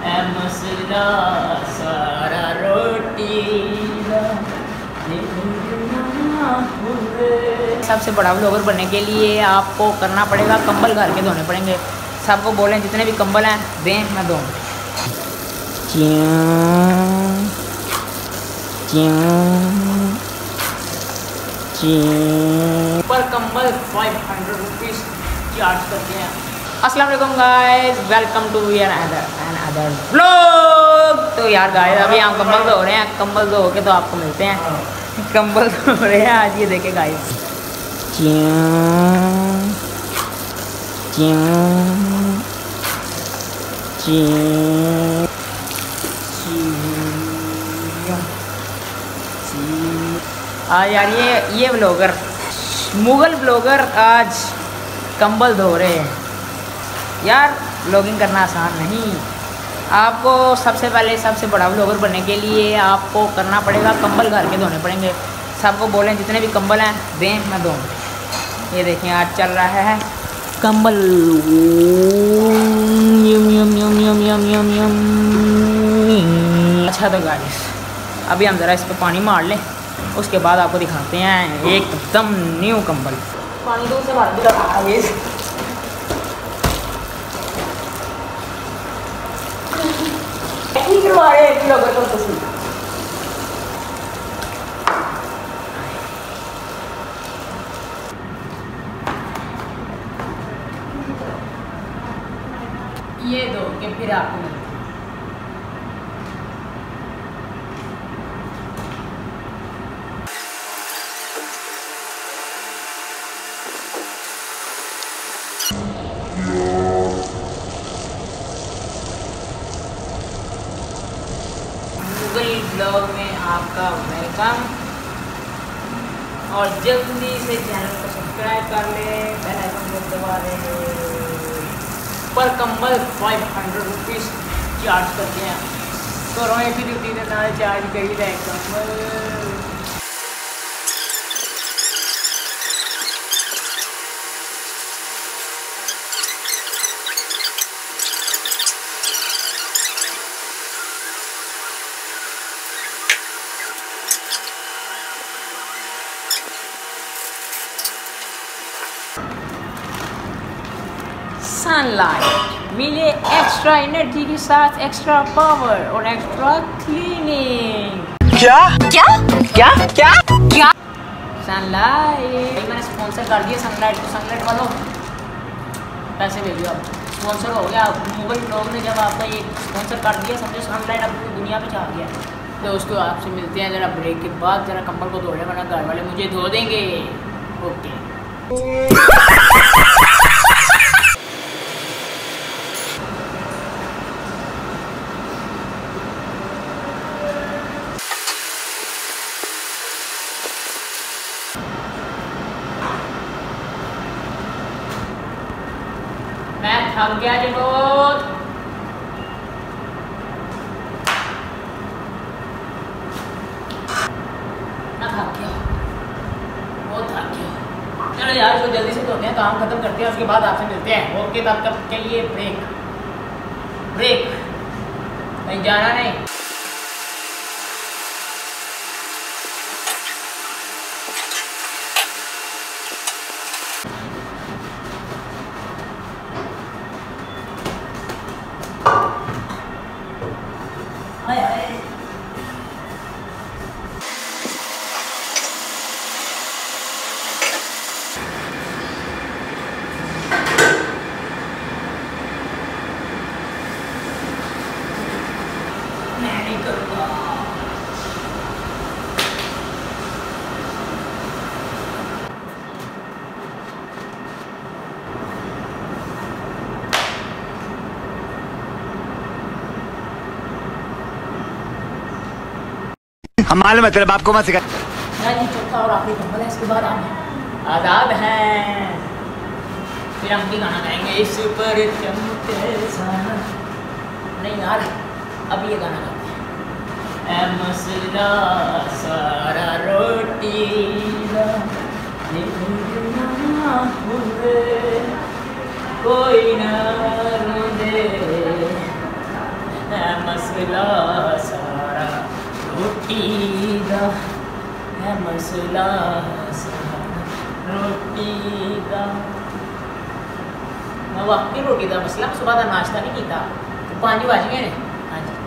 ए मसला सारा रोटी सबसे बड़ा ब्लॉगर बनने के लिए आपको करना पड़ेगा, कंबल घर के धोने पड़ेंगे। सबको बोलें जितने भी कंबल हैं दें, मैं दूँ। पर कंबल 500 रुपीज़ चार्ज करते हैं। अस्सलाम वालेकुम guys, welcome to another vlog. तो यार गाइस अभी हम कंबल धो रहे हैं, कंबल धो के तो आपको मिलते हैं। कंबल धो रहे हैं आज, ये देखे गाइस। यार ये ब्लॉगर, मुगल ब्लॉगर आज कंबल धो रहे हैं। यार ब्लॉगिंग करना आसान नहीं। आपको सबसे पहले सबसे बड़ा ब्लॉगर बनने के लिए आपको करना पड़ेगा, कंबल घर के धोने पड़ेंगे। सबको बोलें जितने भी कंबल हैं दें, मैं दूँ। ये देखें आज चल रहा है कंबल। अच्छा तो गाइस अभी हम ज़रा इस पर पानी मार लें, उसके बाद आपको दिखाते हैं एकदम न्यू कंबल। पानी दूर से मार दिया। ये दो के फिर आपको मिलते हैं। मुगल ब्लॉग में आपका वेलकम, और जल्दी से चैनल को सब्सक्राइब कर ले, बेल आइकन को दबा दे। पर कंबल 500 रुपीज़ चार्ज करते हैं। तो रोए की ड्यूटी के साथ चार्ज कर ही रहे कंबल। सनलाइट मिले एक्स्ट्रा एनर्जी के साथ एक्स्ट्रा पावर और एक्स्ट्रा क्लीनिंग। क्या क्या क्या क्या क्या सनलाइट मैंने स्पॉन्सर कर दिया सनलाइट को। सनलाइट वालों पैसे भेजो, अब स्पॉन्सर हो गया। मुगल ब्लॉग ने जब आपका ये स्पॉन्सर कर दिया समझो सनलाइट अब पूरी दुनिया पे छा गया। दोस्तों आपसे मिलते हैं ज़रा ब्रेक के बाद। ज़रा कंबल को धो रहे, वरना घर वाले मुझे धो देंगे। ओके मैं थक गया जी बहुत। मैं थक गया, बहुत थक गया। चलो यार इसको जल्दी से धोते हैं, काम खत्म करते हैं, उसके बाद आपसे मिलते हैं। ओके तब तक के लिए ब्रेक कहीं जाना नहीं। हम मालूम है तेरे बाप को मत सिखा। चौथा और आखिरी कंबल है, इसके बाद हम आज़ाद हैं। फिर हम भी गाना गाएंगे इस पर चमके सारा। नहीं यार अब ये गाना गाते हैं। ए मसला सारा रोटी कोई ना दे मसला सारा रोटी दा है मसला सारा रोटी दा। मैं वाकई रोटी दा मसला सुबह का नाश्ता नहीं किया 5 बज गए ने। हाँ जी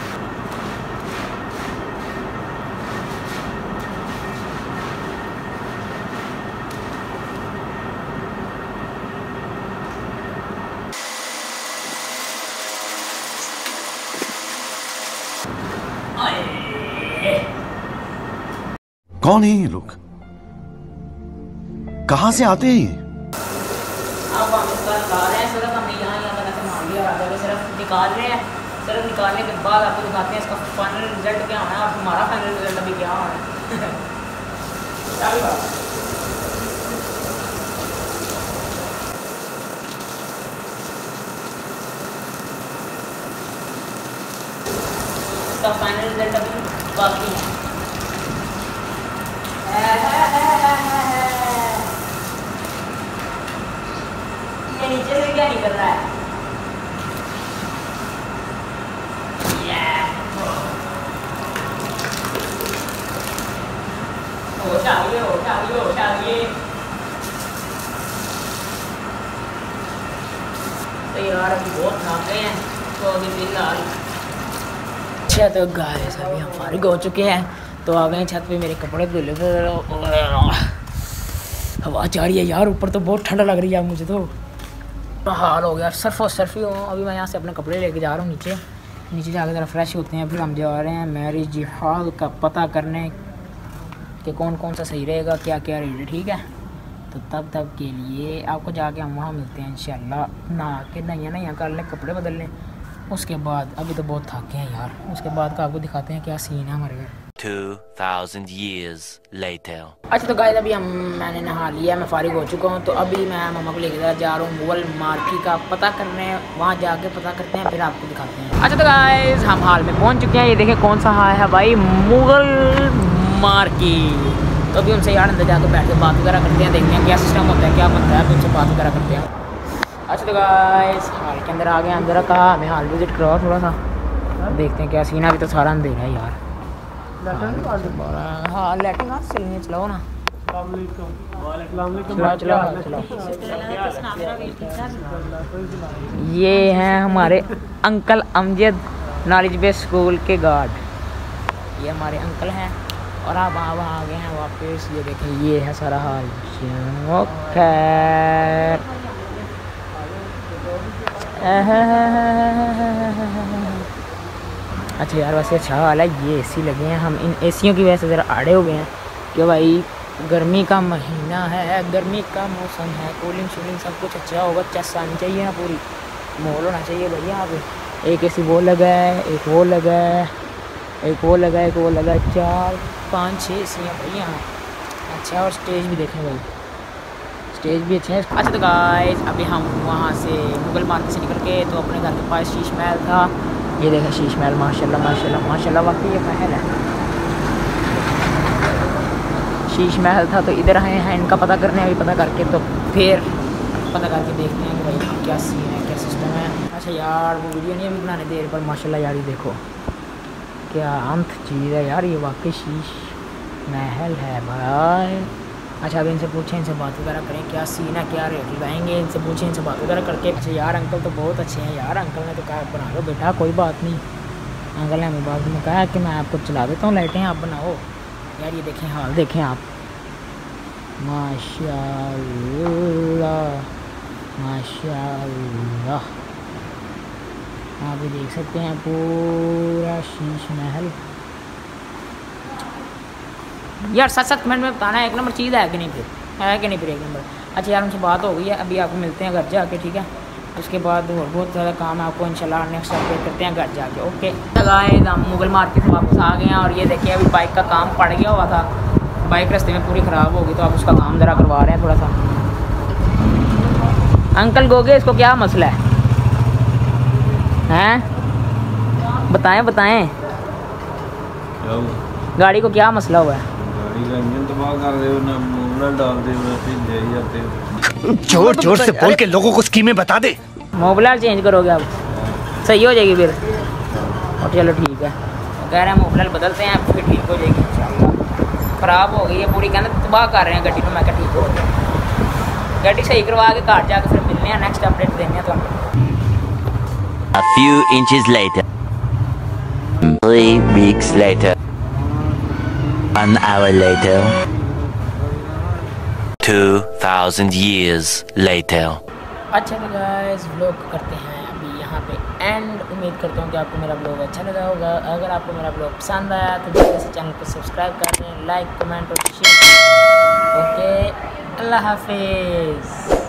कौन है ये लोग, कहां से आते हैं ये? अब हम इसका निकाल रहे हैं, सिर्फ हमने यहाँ का सामान लिया और आगे सिर्फ निकाल रहे हैं। सिर्फ निकालने के बाद आपको दिखाते हैं इसका फाइनल रिजल्ट क्या होना है और हमारा फाइनल रिजल्ट अभी क्या होना है। इसका फाइनल रिजल्ट अभी बाकी है। ये नीचे से क्या निकल रहा है? होश आ गई, होश आ गई, होश आ गई। तो यार अभी बहुत नाम गए हैं तो अभी फिलहाल अच्छा तो गाइस अभी हम फारिग हो चुके हैं तो आ गए छत पे मेरे कपड़े धुले। हवा जा रही है यार, ऊपर तो बहुत ठंडा लग रही है मुझे तो हाल हो गया। सर्फी हो अभी मैं यहाँ से अपने कपड़े लेके जा रहा हूँ नीचे जाकर ज़रा फ्रेश होते हैं। फिर हम जा रहे हैं मैरिज हॉल का पता करने कि कौन कौन सा सही रहेगा, क्या क्या रेट है, ठीक है। तो तब के लिए आपको जाके हम वहाँ मिलते हैं इंशाल्लाह। नहा के नया कर लें, कपड़े बदल लें, उसके बाद अभी तो बहुत थके हैं यार, उसके बाद का आपको दिखाते हैं क्या सीन है हमारे घर। 2000 years later। अच्छा तो गाइस अभी मैंने नहा लिया, मैं फारिग हो चुका हूँ। तो अभी मैं मम्मा को लेकर जा रहा हूँ मुगल मार्केट का पता करने, वहाँ जाके पता करते हैं फिर आपको दिखाते हैं। अच्छा तो गाइस हम हाल में पहुँच चुके हैं, ये देखें कौन सा हाल है भाई, मुगल मार्केट। तो अभी उनसे यार अंदर जाकर बैठ के बात वगैरह करते हैं, देखते हैं क्या सिस्टम होता है, क्या बनता है, फिर उनसे बात वगैरह करते हैं। अच्छा तो गाइस हाल के अंदर आ गए, अंदर कहा हमें हाल विजिट कराओ थोड़ा सा, देखते हैं क्या सीन है। अभी तो सारा अंधेरा है यार। हाँ लैटिन हाथ चलिए, चलाओ ना, चलाओ। ये हैं हमारे uncle Amjad Knowledge Base School के गार्ड, ये हमारे अंकल हैं। और आप वहाँ आ गए हैं वापस, ये देखें ये है सारा हाल। अच्छा यार वैसे अच्छा हाल है, ये एसी लगे हैं, हम इन एसियों की वजह से ज़रा आड़े हो गए हैं कि भाई गर्मी का महीना है, गर्मी का मौसम है, कूलिंग शूलिंग सब कुछ अच्छा होगा, चस आनी चाहिए ना, पूरी माहौल होना चाहिए भाई। यहाँ पे एक एसी वो लगा है, एक वो लगा है, एक वो लगा है, एक वो लगा है, 4 5 6 एसियाँ भाई यहाँ। अच्छा और स्टेज भी देखें भाई, स्टेज भी अच्छा है। अच्छा तो गाइस अभी हम वहाँ से मुगल मार्केट से निकल के तो अपने घर के पास शीश महल था, ये देखें शीश महल, माशाल्लाह माशाल्लाह माशाल्लाह, वाकई ये महल है, शीश महल था। तो इधर आए हैं इनका पता करने, अभी पता करके तो फिर पता करके देखते हैं कि भाई क्या सीन है, क्या सिस्टम है। अच्छा यार वो वीडियो नहीं अभी बनाने दे, पर माशाल्लाह यार ये देखो क्या अंत चीज़ है यार, ये वाकई शीश महल है भाई। अच्छा अभी इनसे पूछें, इनसे बात वगैरह करें क्या सीन है, क्या रेट लगाएंगे, इनसे पूछें, इनसे बात वगैरह करके। अच्छा यार अंकल तो बहुत अच्छे हैं यार, अंकल ने तो कहा बना लो बेटा कोई बात नहीं, अंकल ने हमें बाद में कहा कि मैं आपको चला देता हूँ लाइटें, आप बनाओ। यार ये देखें हाल देखें आप, माशाल्लाह माशाल्लाह, आप भी देख सकते हैं पूरा शीश महल। यार सच कमेंट में बताना है एक नंबर चीज़ है कि नहीं, फिर है कि नहीं, फिर एक नंबर। अच्छा यार उनसे बात हो गई है, अभी आपको मिलते हैं घर जाके, ठीक है। उसके बाद और बहुत ज़्यादा काम है, आपको इंशाल्लाह नेक्स्ट अपडेट करते हैं घर जाके। ओके गाइस हम मुगल मार्केट से वापस आ गए हैं और ये देखिए अभी बाइक का काम पड़ गया हुआ था, बाइक रास्ते में पूरी ख़राब हो गई, तो आप उसका काम ज़रा करवा रहे हैं थोड़ा सा। अंकल गोगे इसको क्या मसला है, हैं बताएं बताएं, गाड़ी को क्या मसला हुआ है? जोर जोर से बोल के लोगों को स्कीमें बता दे। मोबिलर चेंज करोगे अब, सही हो जाएगी फिर। और चलो ठीक है, कह रहे हैं मोबाइल बदलते हैं फिर ठीक हो जाएगी इंशाल्लाह। ख़राब हो गई है पूरी, कहते तबाह कर रहे हैं गड्डी को। मैं क्या ठीक हो गई, गड्डी सही करवा के घर जाकर फिर मिलने हैं, नेक्स्ट अपडेट देने हैं तो। A few inches later. 3 weeks later. 1 hour later. 2000 years later. अच्छा तो गाइस व्लॉग करते हैं अभी यहाँ पे एंड। उम्मीद करता हूँ कि आपको मेरा ब्लॉग अच्छा लगा होगा। अगर आपको मेरा ब्लॉग पसंद आया तो जल्दी से चैनल को सब्सक्राइब कर दें, लाइक कमेंट और शेयर करें। ओके, अल्लाह हाफिज़।